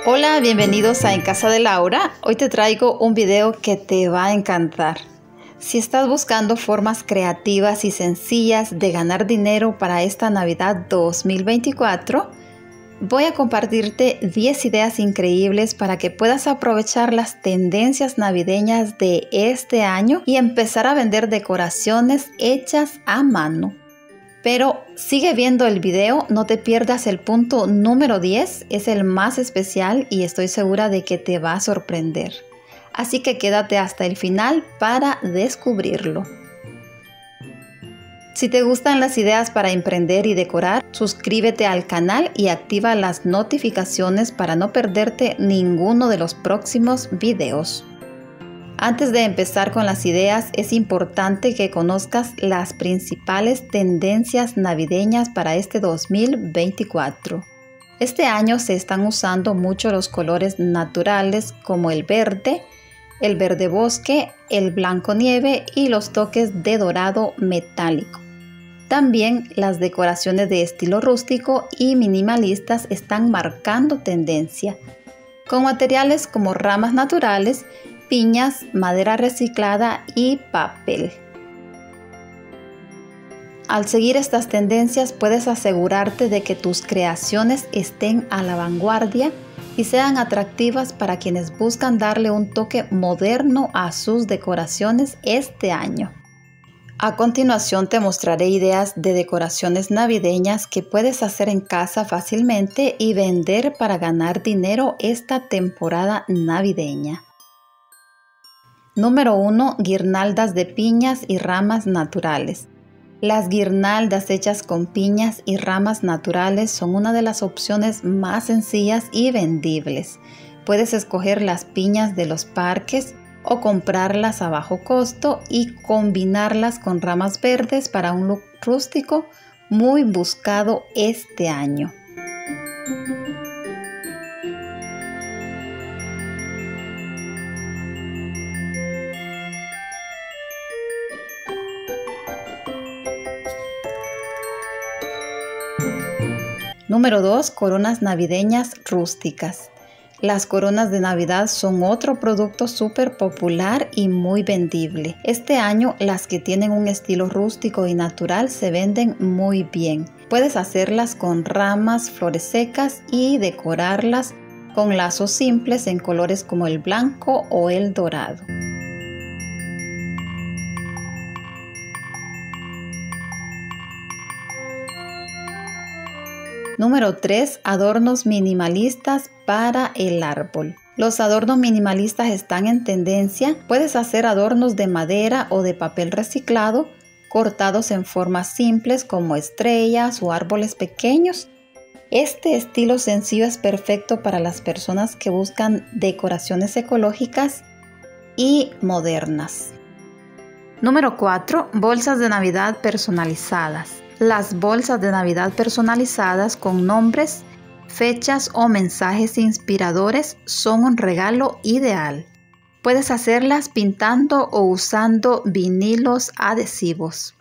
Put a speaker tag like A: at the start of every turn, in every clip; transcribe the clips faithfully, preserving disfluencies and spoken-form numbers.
A: Hola, bienvenidos a En Casa de Laura. Hoy te traigo un video que te va a encantar. Si estás buscando formas creativas y sencillas de ganar dinero para esta Navidad dos mil veinticuatro, voy a compartirte diez ideas increíbles para que puedas aprovechar las tendencias navideñas de este año y empezar a vender decoraciones hechas a mano. Pero sigue viendo el video, no te pierdas el punto número diez, es el más especial y estoy segura de que te va a sorprender. Así que quédate hasta el final para descubrirlo. Si te gustan las ideas para emprender y decorar, suscríbete al canal y activa las notificaciones para no perderte ninguno de los próximos videos. Antes de empezar con las ideas, es importante que conozcas las principales tendencias navideñas para este dos mil veinticuatro. Este año se están usando mucho los colores naturales como el verde, el verde bosque, el blanco nieve y los toques de dorado metálico. También las decoraciones de estilo rústico y minimalistas están marcando tendencia, con materiales como ramas naturales, piñas, madera reciclada y papel. Al seguir estas tendencias puedes asegurarte de que tus creaciones estén a la vanguardia y sean atractivas para quienes buscan darle un toque moderno a sus decoraciones este año. A continuación te mostraré ideas de decoraciones navideñas que puedes hacer en casa fácilmente y vender para ganar dinero esta temporada navideña. Número uno. Guirnaldas de piñas y ramas naturales. Las guirnaldas hechas con piñas y ramas naturales son una de las opciones más sencillas y vendibles. Puedes escoger las piñas de los parques o comprarlas a bajo costo y combinarlas con ramas verdes para un look rústico muy buscado este año. Número dos. Coronas navideñas rústicas. Las coronas de Navidad son otro producto súper popular y muy vendible. Este año las que tienen un estilo rústico y natural se venden muy bien. Puedes hacerlas con ramas, flores secas y decorarlas con lazos simples en colores como el blanco o el dorado. Número tres. Adornos minimalistas para el árbol. Los adornos minimalistas están en tendencia. Puedes hacer adornos de madera o de papel reciclado, cortados en formas simples como estrellas o árboles pequeños. Este estilo sencillo es perfecto para las personas que buscan decoraciones ecológicas y modernas. Número cuatro. Bolsas de Navidad personalizadas. Las bolsas de Navidad personalizadas con nombres, fechas o mensajes inspiradores son un regalo ideal. Puedes hacerlas pintando o usando vinilos adhesivos.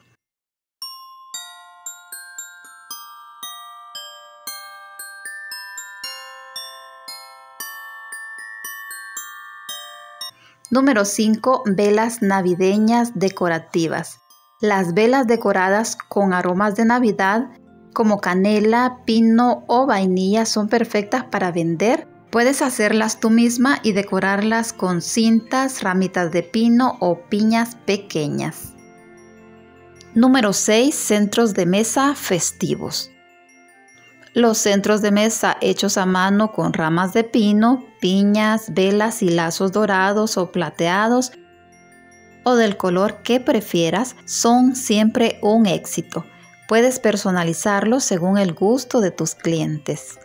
A: Número cinco. Velas navideñas decorativas. Las velas decoradas con aromas de Navidad como canela, pino o vainilla son perfectas para vender. Puedes hacerlas tú misma y decorarlas con cintas, ramitas de pino o piñas pequeñas. Número seis. Centros de mesa festivos. Los centros de mesa hechos a mano con ramas de pino, piñas, velas y lazos dorados o plateados o del color que prefieras son siempre un éxito. Puedes personalizarlos según el gusto de tus clientes.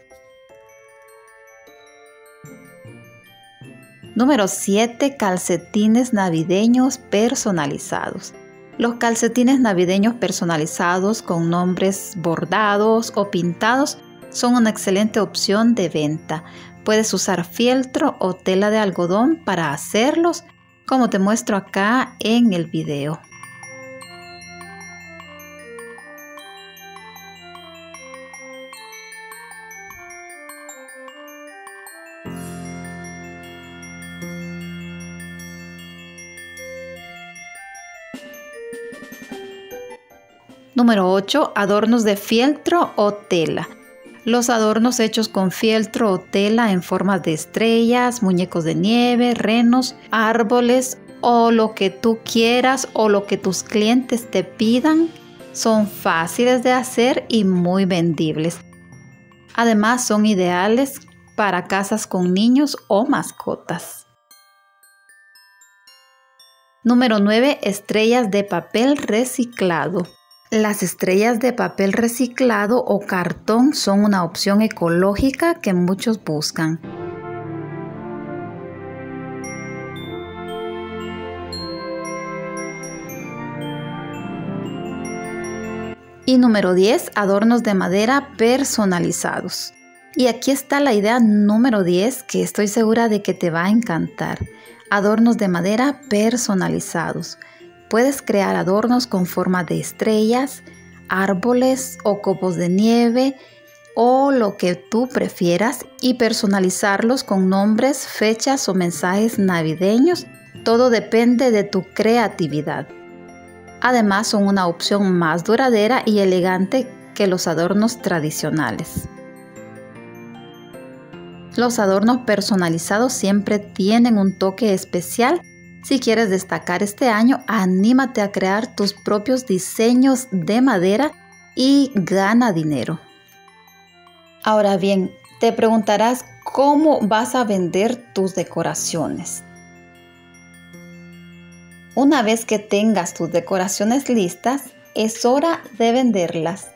A: Número siete. Calcetines navideños personalizados. Los calcetines navideños personalizados con nombres bordados o pintados son una excelente opción de venta. Puedes usar fieltro o tela de algodón para hacerlos, como te muestro acá en el video. Número ocho. Adornos de fieltro o tela. Los adornos hechos con fieltro o tela en formas de estrellas, muñecos de nieve, renos, árboles o lo que tú quieras o lo que tus clientes te pidan son fáciles de hacer y muy vendibles. Además, son ideales para casas con niños o mascotas. Número nueve. Estrellas de papel reciclado. Las estrellas de papel reciclado o cartón son una opción ecológica que muchos buscan. Y número diez. Adornos de madera personalizados. Y aquí está la idea número diez que estoy segura de que te va a encantar. Adornos de madera personalizados. Puedes crear adornos con forma de estrellas, árboles o copos de nieve o lo que tú prefieras y personalizarlos con nombres, fechas o mensajes navideños. Todo depende de tu creatividad. Además, son una opción más duradera y elegante que los adornos tradicionales. Los adornos personalizados siempre tienen un toque especial. Si quieres destacar este año, anímate a crear tus propios diseños de madera y gana dinero. Ahora bien, te preguntarás cómo vas a vender tus decoraciones. Una vez que tengas tus decoraciones listas, es hora de venderlas.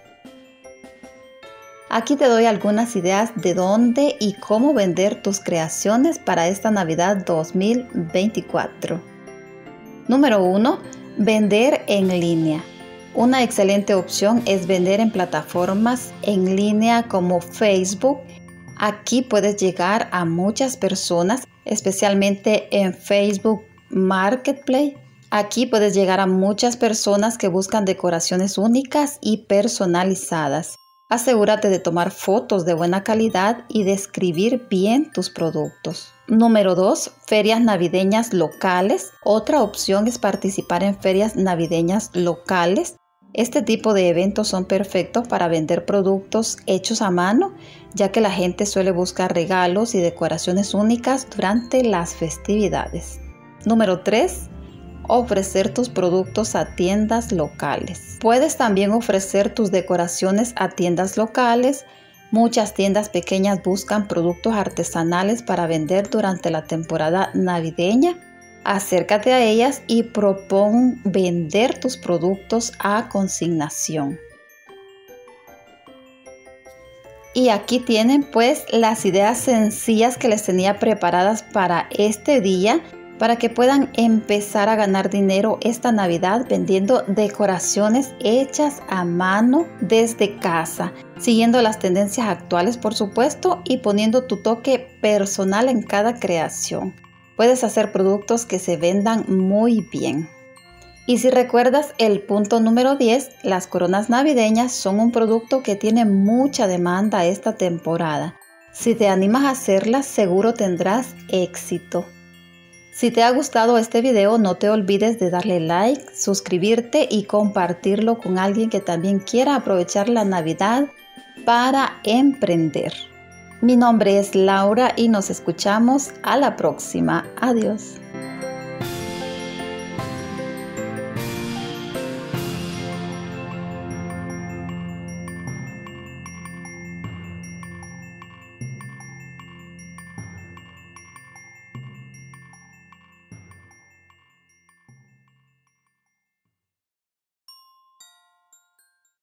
A: Aquí te doy algunas ideas de dónde y cómo vender tus creaciones para esta Navidad dos mil veinticuatro. Número uno. Vender en línea. Una excelente opción es vender en plataformas en línea como Facebook. Aquí puedes llegar a muchas personas, especialmente en Facebook Marketplace. Aquí puedes llegar a muchas personas que buscan decoraciones únicas y personalizadas. Asegúrate de tomar fotos de buena calidad y describir bien tus productos. Número dos. Ferias navideñas locales. Otra opción es participar en ferias navideñas locales. Este tipo de eventos son perfectos para vender productos hechos a mano, ya que la gente suele buscar regalos y decoraciones únicas durante las festividades. Número tres. Ofrecer tus productos a tiendas locales. Puedes también ofrecer tus decoraciones a tiendas locales. Muchas tiendas pequeñas buscan productos artesanales para vender durante la temporada navideña. Acércate a ellas y propón vender tus productos a consignación. Y aquí tienen pues las ideas sencillas que les tenía preparadas para este día, para que puedan empezar a ganar dinero esta Navidad vendiendo decoraciones hechas a mano desde casa, siguiendo las tendencias actuales, por supuesto, y poniendo tu toque personal en cada creación. Puedes hacer productos que se vendan muy bien. Y si recuerdas el punto número diez, las coronas navideñas son un producto que tiene mucha demanda esta temporada. Si te animas a hacerlas, seguro tendrás éxito. Si te ha gustado este video, no te olvides de darle like, suscribirte y compartirlo con alguien que también quiera aprovechar la Navidad para emprender. Mi nombre es Laura y nos escuchamos a la próxima. Adiós.